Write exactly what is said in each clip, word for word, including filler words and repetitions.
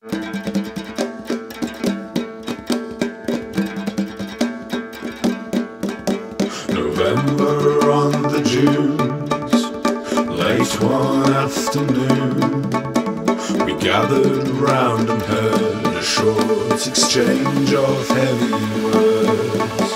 November on the dunes, late one afternoon, we gathered round and heard a short exchange of heavy words.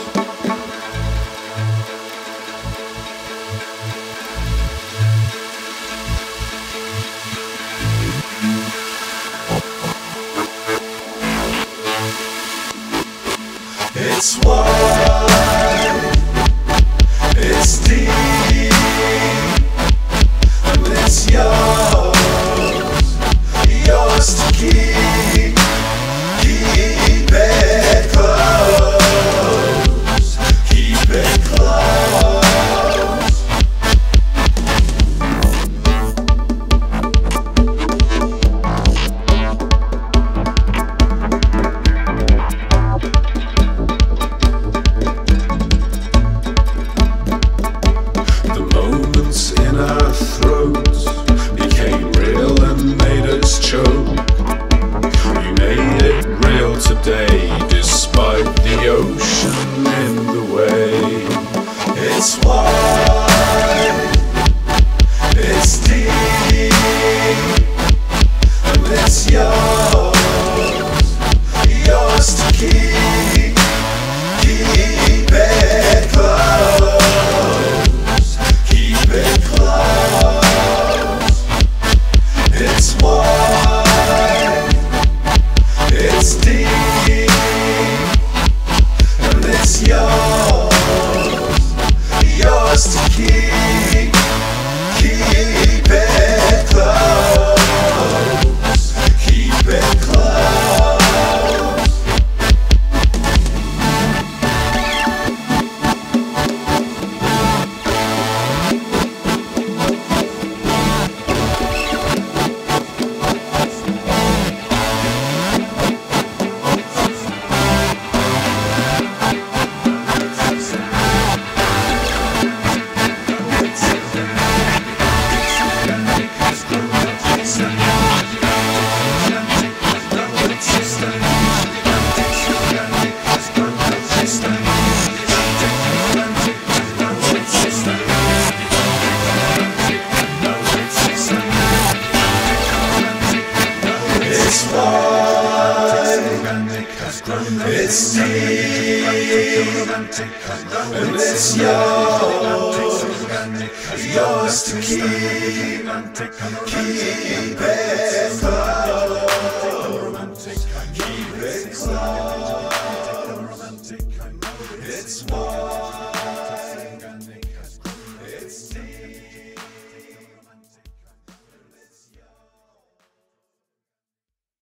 It's wide, it's deep, and it's yours, yours to keep. Keep it close, keep it close. In our throats became real and made us choke. You made it real today, despite the ocean in the way. It's wide, it's deep, and it's yours, yours to keep. Keep it close, keep it close. It's wide, it's deep, and it's yours, yours to keep. Keep it close, keep it close. It's wide, it's deep, and it's yours, yours to keep. Keep it close, keep it close. It's wide.